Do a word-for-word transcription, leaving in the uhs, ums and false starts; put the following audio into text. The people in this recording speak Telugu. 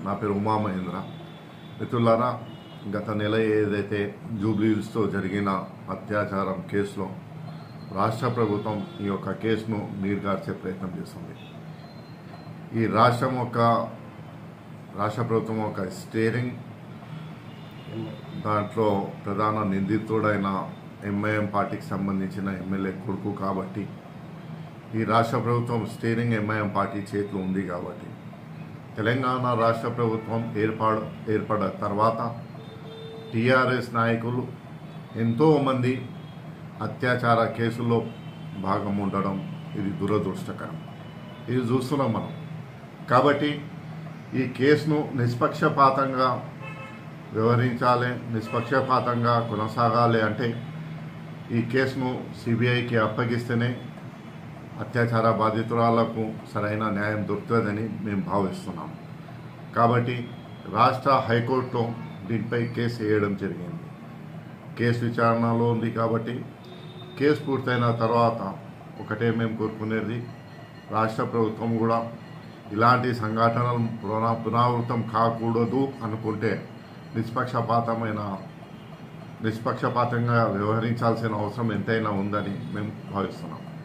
నా పేరు ఉమా మహేంద్ర. మిత్రులారా, గత నెల ఏదైతే జూబ్లీహిల్స్తో జరిగిన అత్యాచారం కేసులో రాష్ట్ర ప్రభుత్వం ఈ యొక్క కేసును నీరుగార్చే ప్రయత్నం చేస్తుంది. ఈ రాష్ట్రం యొక్క రాష్ట్ర ప్రభుత్వం ఒక స్టీరింగ్ దాంట్లో ప్రధాన నిందితుడైన ఎంఐఎం పార్టీకి సంబంధించిన ఎమ్మెల్యే కొడుకు కాబట్టి ఈ రాష్ట్ర ప్రభుత్వం స్టీరింగ్ ఎంఐఎం పార్టీ చేతిలో ఉంది కాబట్టి తెలంగాణ రాష్ట్ర ప్రభుత్వం ఏర్పాటు ఏర్పడ తర్వాత టీఆర్ఎస్ నాయకులు ఎంతోమంది అత్యాచార కేసుల్లో భాగం ఉండడం ఇది దురదృష్టకరం. ఇది చూస్తున్నాం మనం. కాబట్టి ఈ కేసును నిష్పక్షపాతంగా వ్యవహరించాలి, నిష్పక్షపాతంగా కొనసాగాలి అంటే ఈ కేసును సిబిఐకి అప్పగిస్తేనే అత్యాచార బాధితురాలకు సరైన న్యాయం దొరుకుతుందని మేము భావిస్తున్నాం. కాబట్టి రాష్ట్ర హైకోర్టులో దీనిపై కేసు వేయడం జరిగింది. కేసు విచారణలో ఉంది కాబట్టి కేసు పూర్తయిన తర్వాత ఒకటే మేము కోరుకునేది, రాష్ట్ర ప్రభుత్వం కూడా ఇలాంటి సంఘటనలు పునరా పునరావృతం కాకూడదు అనుకుంటే నిష్పక్షపాతమైన నిష్పక్షపాతంగా వ్యవహరించాల్సిన అవసరం ఎంతైనా ఉందని మేము భావిస్తున్నాం.